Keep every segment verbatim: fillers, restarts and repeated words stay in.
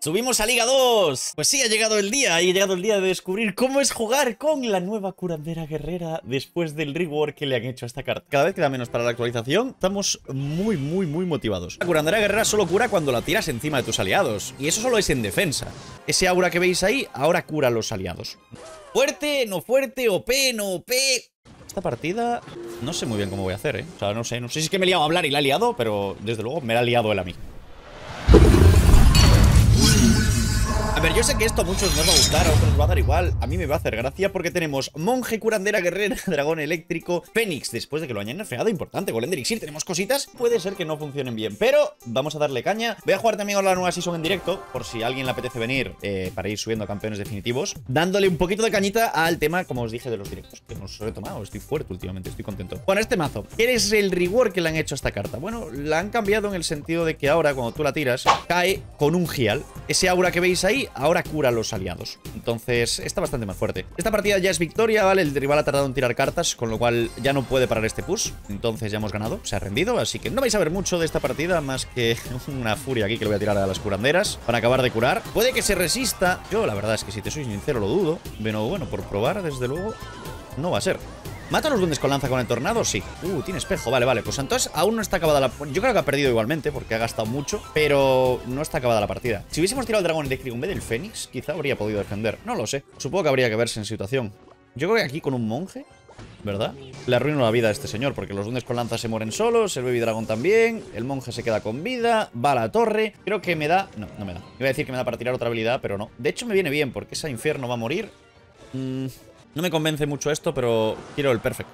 ¡Subimos a Liga dos! Pues sí, ha llegado el día, ha llegado el día de descubrir cómo es jugar con la nueva curandera guerrera después del rework que le han hecho a esta carta. Cada vez queda menos para la actualización, estamos muy, muy, muy motivados. La curandera guerrera solo cura cuando la tiras encima de tus aliados, y eso solo es en defensa. Ese aura que veis ahí, ahora cura a los aliados. Fuerte, no fuerte, O P, no O P... Esta partida no sé muy bien cómo voy a hacer, ¿eh? O sea, no sé, no sé si es que me he liado a hablar y la he liado, pero desde luego me la ha liado él a mí. A ver, yo sé que esto a muchos no os va a gustar, a otros os va a dar igual. A mí me va a hacer gracia porque tenemos monje, curandera guerrera, dragón eléctrico, fénix, después de que lo hayan nerfeado, importante, golem de elixir, tenemos cositas. Puede ser que no funcionen bien, pero vamos a darle caña. Voy a jugar también ahora la nueva season en directo, por si a alguien le apetece venir eh, para ir subiendo a campeones definitivos, dándole un poquito de cañita al tema, como os dije, de los directos, que hemos retomado. Estoy fuerte últimamente, estoy contento. Bueno, este mazo, ¿qué es el rework que le han hecho a esta carta? Bueno, la han cambiado en el sentido de que ahora, cuando tú la tiras, cae con un gial. Ese aura que veis ahí, ahora cura a los aliados. Entonces, está bastante más fuerte. Esta partida ya es victoria, ¿vale? El rival ha tardado en tirar cartas, con lo cual ya no puede parar este push. Entonces ya hemos ganado, se ha rendido, así que no vais a ver mucho de esta partida, más que una furia aquí que le voy a tirar a las curanderas para acabar de curar. Puede que se resista. Yo, la verdad es que si te soy sincero, lo dudo. Pero bueno, por probar, desde luego, no va a ser. ¿Mata a los duendes con lanza con el tornado? Sí. Uh, tiene espejo. Vale, vale. Pues entonces aún no está acabada la... Yo creo que ha perdido igualmente porque ha gastado mucho, pero no está acabada la partida. Si hubiésemos tirado el dragón eléctrico en vez del fénix, quizá habría podido defender. No lo sé. Supongo que habría que verse en situación. Yo creo que aquí con un monje, ¿verdad? Le arruino la vida a este señor porque los duendes con lanza se mueren solos, el baby dragón también, el monje se queda con vida, va a la torre. Creo que me da... No, no me da. Iba a decir que me da para tirar otra habilidad, pero no. De hecho me viene bien porque esa infierno va a morir. Mmm... No me convence mucho esto, pero quiero el perfect.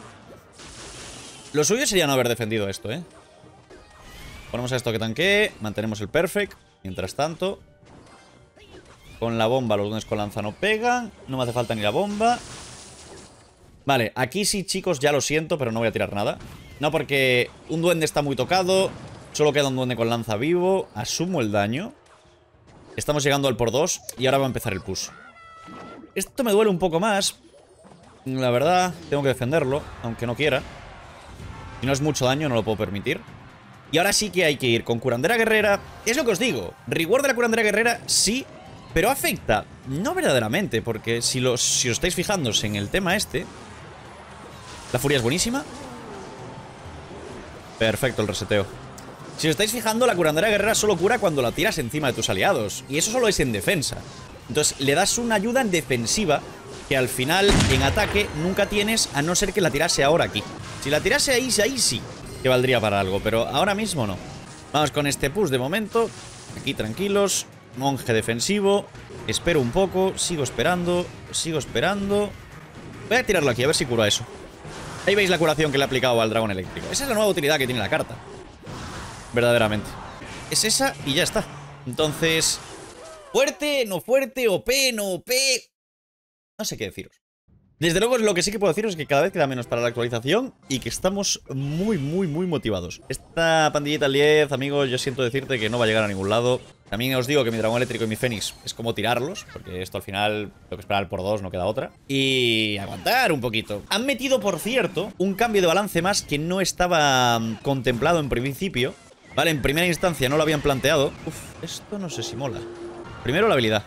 Lo suyo sería no haber defendido esto, ¿eh? Ponemos a esto que tanquee, mantenemos el perfect. Mientras tanto, con la bomba los duendes con lanza no pegan. No me hace falta ni la bomba. Vale, aquí sí, chicos, ya lo siento, pero no voy a tirar nada. No, porque un duende está muy tocado. Solo queda un duende con lanza vivo. Asumo el daño. Estamos llegando al por dos y ahora va a empezar el push. Esto me duele un poco más. La verdad, tengo que defenderlo, aunque no quiera. Si no es mucho daño, no lo puedo permitir. Y ahora sí que hay que ir con curandera guerrera. Es lo que os digo. Reward de la curandera guerrera, sí. Pero afecta, no verdaderamente. Porque si, los, si os estáis fijándose en el tema este, la furia es buenísima. Perfecto el reseteo. Si os estáis fijando, la curandera guerrera solo cura cuando la tiras encima de tus aliados. Y eso solo es en defensa. Entonces le das una ayuda en defensiva que al final en ataque nunca tienes, a no ser que la tirase ahora aquí. Si la tirase ahí, ahí sí que valdría para algo, pero ahora mismo no. Vamos con este push de momento. Aquí tranquilos. Monje defensivo. Espero un poco. Sigo esperando. Sigo esperando. Voy a tirarlo aquí, a ver si cura eso. Ahí veis la curación que le he aplicado al dragón eléctrico. Esa es la nueva utilidad que tiene la carta. Verdaderamente. Es esa y ya está. Entonces... Fuerte, no fuerte, O P, no O P... No sé qué deciros. Desde luego, lo que sí que puedo deciros es que cada vez queda menos para la actualización y que estamos muy, muy, muy motivados. Esta pandillita al diez, amigos, yo siento decirte que no va a llegar a ningún lado. También os digo que mi dragón eléctrico y mi fénix es como tirarlos, porque esto al final tengo que esperar por dos, no queda otra. Y aguantar un poquito. Han metido, por cierto, un cambio de balance más que no estaba contemplado en principio. Vale, en primera instancia no lo habían planteado. Uf, esto no sé si mola. Primero la habilidad.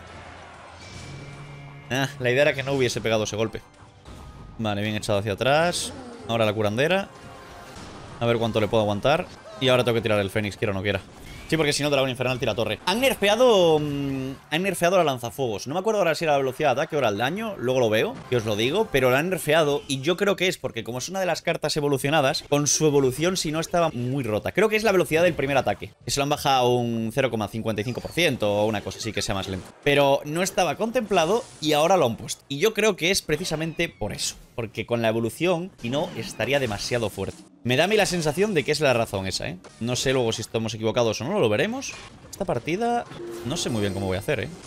Ah, la idea era que no hubiese pegado ese golpe. Vale, bien echado hacia atrás. Ahora la curandera. A ver cuánto le puedo aguantar. Y ahora tengo que tirar el fénix, quiera o no quiera. Sí, porque si no, dragón infernal tira torre. Han nerfeado... Mmm, han nerfeado la lanzafuegos. No me acuerdo ahora si era la velocidad de ataque o era el daño. Luego lo veo, que os lo digo. Pero la han nerfeado y yo creo que es porque como es una de las cartas evolucionadas, con su evolución si no estaba muy rota. Creo que es la velocidad del primer ataque. Que se lo han bajado un cero coma cincuenta y cinco por ciento o una cosa así que sea más lento. Pero no estaba contemplado y ahora lo han puesto. Y yo creo que es precisamente por eso. Porque con la evolución, si no, estaría demasiado fuerte. Me da a mí la sensación de que es la razón esa, ¿eh? No sé luego si estamos equivocados o no, lo veremos. Esta partida no sé muy bien cómo voy a hacer, ¿eh?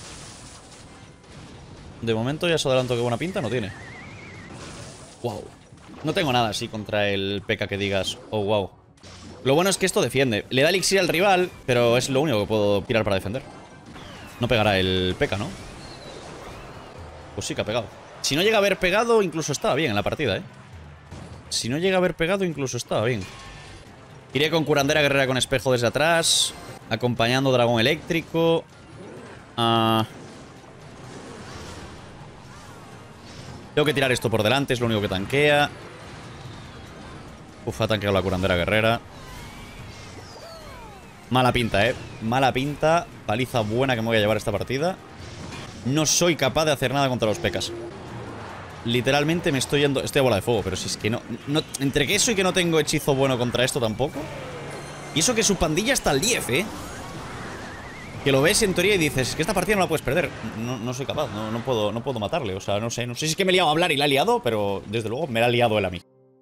De momento ya os adelanto que buena pinta no tiene. Wow. No tengo nada así contra el P K que digas, oh, wow. Lo bueno es que esto defiende. Le da elixir al rival, pero es lo único que puedo tirar para defender. No pegará el P K, ¿no? Pues sí que ha pegado. Si no llega a haber pegado, incluso estaba bien en la partida, ¿eh? Si no llega a haber pegado, incluso estaba bien. Iré con curandera guerrera con espejo desde atrás, acompañando dragón eléctrico. Ah... Tengo que tirar esto por delante, es lo único que tanquea. Uf, ha tanqueado la curandera guerrera. Mala pinta, eh. Mala pinta. Paliza buena que me voy a llevar esta partida. No soy capaz de hacer nada contra los pecas. Literalmente me estoy yendo... Estoy a bola de fuego, pero si es que no, no... Entre que eso y que no tengo hechizo bueno contra esto tampoco. Y eso que su pandilla está al diez, eh. Que lo ves en teoría y dices, es que esta partida no la puedes perder. No, no soy capaz, no, no, puedo, no puedo matarle. O sea, no sé, no sé si es que me he liado a hablar y la ha liado, pero desde luego me la ha liado él a mí.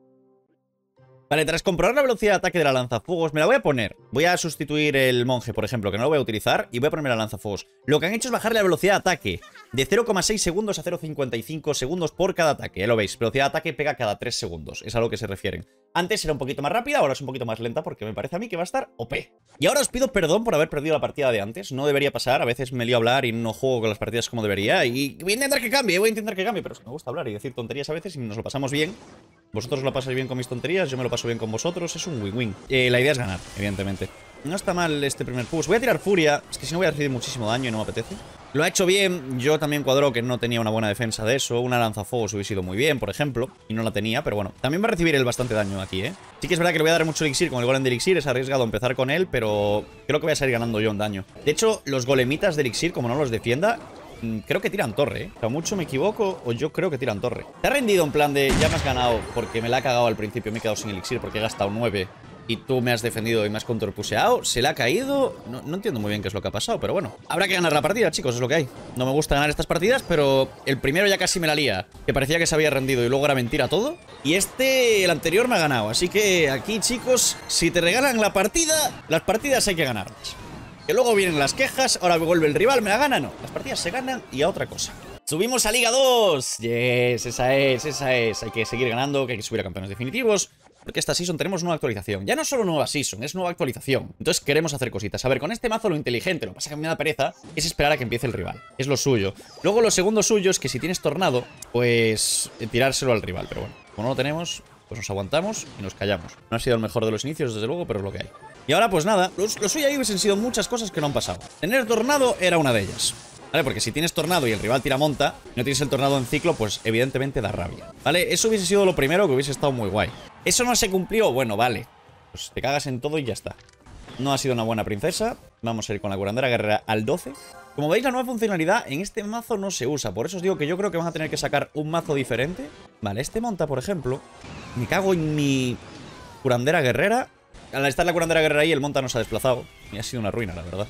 Vale, tras comprobar la velocidad de ataque de la lanzafuegos, me la voy a poner. Voy a sustituir el monje, por ejemplo, que no lo voy a utilizar, y voy a ponerme la lanzafuegos. Lo que han hecho es bajarle la velocidad de ataque de cero coma seis segundos a cero coma cincuenta y cinco segundos por cada ataque. Ya lo veis, velocidad de ataque pega cada tres segundos. Es a lo que se refieren. Antes era un poquito más rápida, ahora es un poquito más lenta porque me parece a mí que va a estar O P. Y ahora os pido perdón por haber perdido la partida de antes. No debería pasar, a veces me lío a hablar y no juego con las partidas como debería. Y voy a intentar que cambie, voy a intentar que cambie, pero es que me gusta hablar y decir tonterías a veces y nos lo pasamos bien. Vosotros lo pasáis bien con mis tonterías, yo me lo paso bien con vosotros, es un win-win. Eh, la idea es ganar, evidentemente. No está mal este primer push. Voy a tirar furia, es que si no voy a recibir muchísimo daño y no me apetece. Lo ha hecho bien, yo también cuadro que no tenía una buena defensa de eso. Una lanzafuegos hubiese ido muy bien, por ejemplo, y no la tenía, pero bueno. También va a recibir él bastante daño aquí, ¿eh? Sí que es verdad que le voy a dar mucho elixir con el golem de elixir, es arriesgado empezar con él, pero creo que voy a salir ganando yo en daño. De hecho, los golemitas de elixir, como no los defienda, creo que tiran torre, ¿eh? O sea, mucho me equivoco o yo creo que tiran torre. Te ha rendido en plan de ya me has ganado porque me la ha cagado al principio, me he quedado sin elixir porque he gastado nueve y tú me has defendido y me has contrapuseado. Se le ha caído. No, no entiendo muy bien qué es lo que ha pasado, pero bueno. Habrá que ganar la partida, chicos, es lo que hay. No me gusta ganar estas partidas, pero el primero ya casi me la lía. Que parecía que se había rendido y luego era mentira todo. Y este, el anterior me ha ganado. Así que aquí, chicos, si te regalan la partida, las partidas hay que ganarlas. Que luego vienen las quejas, ahora vuelve el rival, me la gana, no. Las partidas se ganan y a otra cosa. Subimos a Liga dos. Yes, esa es, esa es. Hay que seguir ganando, que hay que subir a campeones definitivos. Porque esta season tenemos nueva actualización. Ya no solo nueva season, es nueva actualización. Entonces queremos hacer cositas. A ver, con este mazo lo inteligente, lo que pasa que me da pereza, es esperar a que empiece el rival. Es lo suyo. Luego lo segundo suyo es que si tienes tornado, pues tirárselo al rival. Pero bueno, como no lo tenemos, pues nos aguantamos y nos callamos. No ha sido el mejor de los inicios, desde luego, pero es lo que hay. Y ahora, pues nada, lo, lo suyo ahí hubiesen sido muchas cosas que no han pasado. Tener tornado era una de ellas. ¿Vale? Porque si tienes tornado y el rival tira monta, y no tienes el tornado en ciclo, pues evidentemente da rabia. ¿Vale? Eso hubiese sido lo primero que hubiese estado muy guay. ¿Eso no se cumplió? Bueno, vale. Pues te cagas en todo y ya está. No ha sido una buena princesa. Vamos a ir con la curandera guerrera al doce. Como veis, la nueva funcionalidad en este mazo no se usa. Por eso os digo que yo creo que van a tener que sacar un mazo diferente. Vale, este monta, por ejemplo. Me cago en mi curandera guerrera. Al estar la curandera guerrera ahí, el monta no se ha desplazado. Y ha sido una ruina, la verdad.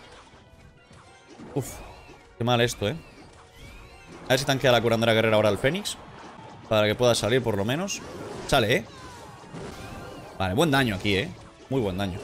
Uf, qué mal esto, ¿eh? A ver si tanquea la curandera guerrera ahora al Fénix. Para que pueda salir por lo menos. Sale, ¿eh? Vale, buen daño aquí, ¿eh? Muy buen daño.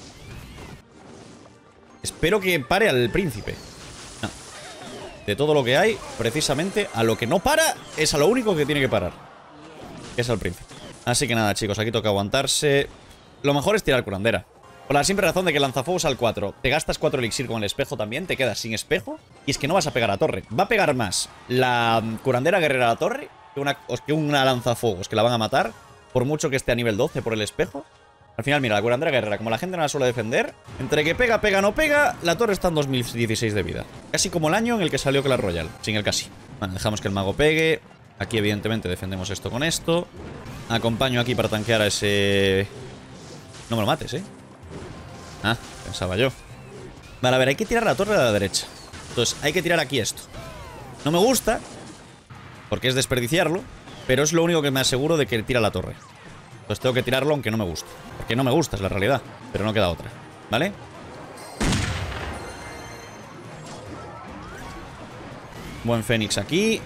Espero que pare al príncipe. No. De todo lo que hay, precisamente a lo que no para es a lo único que tiene que parar. Que es al príncipe. Así que nada, chicos, aquí toca aguantarse. Lo mejor es tirar curandera. Por la simple razón de que lanzafuegos al cuatro. Te gastas cuatro elixir con el espejo también. Te quedas sin espejo. Y es que no vas a pegar a torre. Va a pegar más la curandera guerrera a la torre que una, que una lanzafuegos que la van a matar. Por mucho que esté a nivel doce por el espejo. Al final, mira, la curandera guerrera, como la gente no la suele defender, entre que pega, pega, no pega, la torre está en dos mil dieciséis de vida. Casi como el año en el que salió Clash Royale. Sin el casi. Bueno, dejamos que el mago pegue. Aquí, evidentemente, defendemos esto con esto. Acompaño aquí para tanquear a ese... No me lo mates, ¿eh? Ah, pensaba yo. Vale, a ver, hay que tirar la torre a la derecha. Entonces, hay que tirar aquí esto. No me gusta, porque es desperdiciarlo, pero es lo único que me aseguro de que tira la torre. Entonces tengo que tirarlo aunque no me guste. Porque no me gusta, es la realidad. Pero no queda otra, ¿vale? Buen Fénix aquí.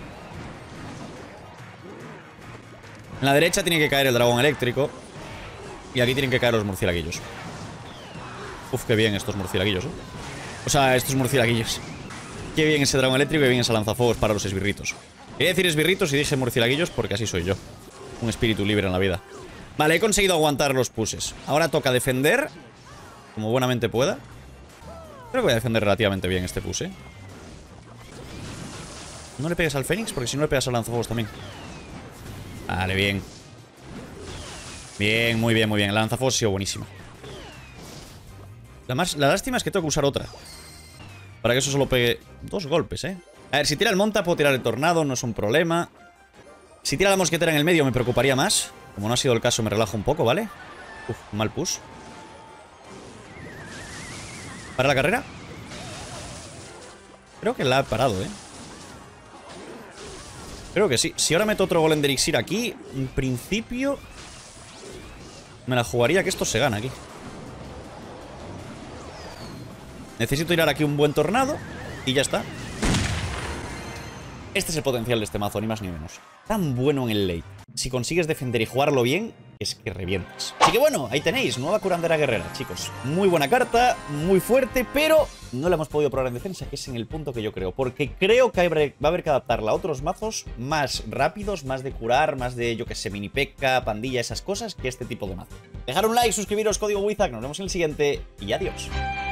En la derecha tiene que caer el dragón eléctrico. Y aquí tienen que caer los murcielaguillos. Uf, qué bien estos murcielaguillos, ¿eh? O sea, estos murcielaguillos. Qué bien ese dragón eléctrico y bien ese lanzafuegos para los esbirritos. Quería decir esbirritos y dije murcielaguillos porque así soy yo. Un espíritu libre en la vida. Vale, he conseguido aguantar los pushes. Ahora toca defender como buenamente pueda. Creo que voy a defender relativamente bien este push, ¿eh? No le pegues al Fénix porque si no le pegas al lanzafuegos también. Vale, bien. Bien, muy bien, muy bien. El lanzafuegos ha sido buenísima. La, más, la lástima es que tengo que usar otra. Para que eso solo pegue dos golpes, ¿eh? A ver, si tira el monta puedo tirar el tornado, no es un problema. Si tira la mosquetera en el medio me preocuparía más. Como no ha sido el caso me relajo un poco, ¿vale? Uf, mal push. ¿Para la carrera? Creo que la ha parado, ¿eh? Creo que sí. Si ahora meto otro Golem de Elixir aquí, en principio me la jugaría que esto se gana aquí. Necesito tirar aquí un buen tornado y ya está. Este es el potencial de este mazo, ni más ni menos. Tan bueno en el late. Si consigues defender y jugarlo bien, es que revientas. Así que bueno, ahí tenéis, nueva curandera guerrera, chicos. Muy buena carta, muy fuerte, pero no la hemos podido probar en defensa, que es en el punto que yo creo. Porque creo que va a haber que adaptarla a otros mazos más rápidos, más de curar, más de, yo que sé, mini P.E.K.K.A, pandilla, esas cosas, que este tipo de mazo. Dejar un like, suscribiros, código Wizak, nos vemos en el siguiente y adiós.